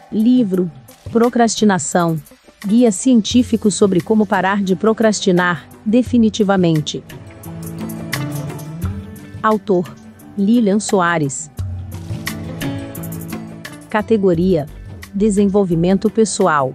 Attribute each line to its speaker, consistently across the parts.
Speaker 1: Livro Procrastinação. Guia científico sobre como parar de procrastinar, definitivamente. Autor: Lilian Soares. Categoria: Desenvolvimento pessoal.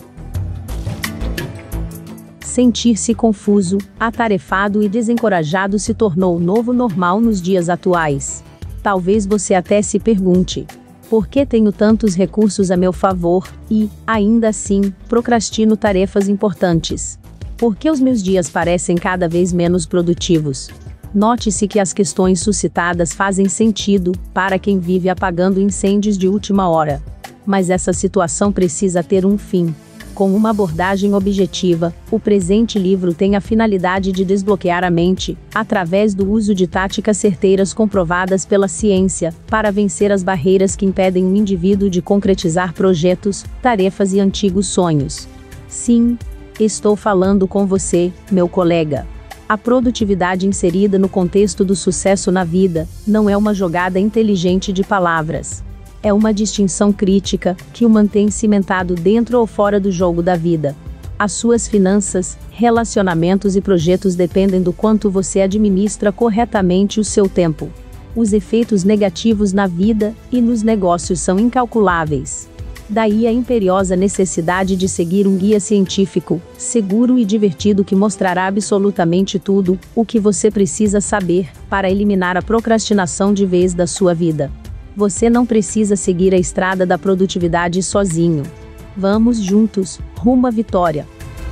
Speaker 1: Sentir-se confuso, atarefado e desencorajado se tornou o novo normal nos dias atuais. Talvez você até se pergunte: por que tenho tantos recursos a meu favor e, ainda assim, procrastino tarefas importantes? Por que os meus dias parecem cada vez menos produtivos? Note-se que as questões suscitadas fazem sentido para quem vive apagando incêndios de última hora. Mas essa situação precisa ter um fim. Com uma abordagem objetiva, o presente livro tem a finalidade de desbloquear a mente, através do uso de táticas certeiras comprovadas pela ciência, para vencer as barreiras que impedem o indivíduo de concretizar projetos, tarefas e antigos sonhos. Sim, estou falando com você, meu colega. A produtividade inserida no contexto do sucesso na vida não é uma jogada inteligente de palavras. É uma distinção crítica, que o mantém cimentado dentro ou fora do jogo da vida. As suas finanças, relacionamentos e projetos dependem do quanto você administra corretamente o seu tempo. Os efeitos negativos na vida e nos negócios são incalculáveis. Daí a imperiosa necessidade de seguir um guia científico, seguro e divertido que mostrará absolutamente tudo o que você precisa saber para eliminar a procrastinação de vez da sua vida. Você não precisa seguir a estrada da produtividade sozinho. Vamos juntos, rumo à vitória.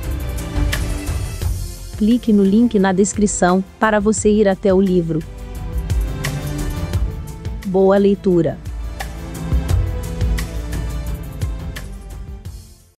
Speaker 1: Clique no link na descrição para você ir até o livro. Boa leitura!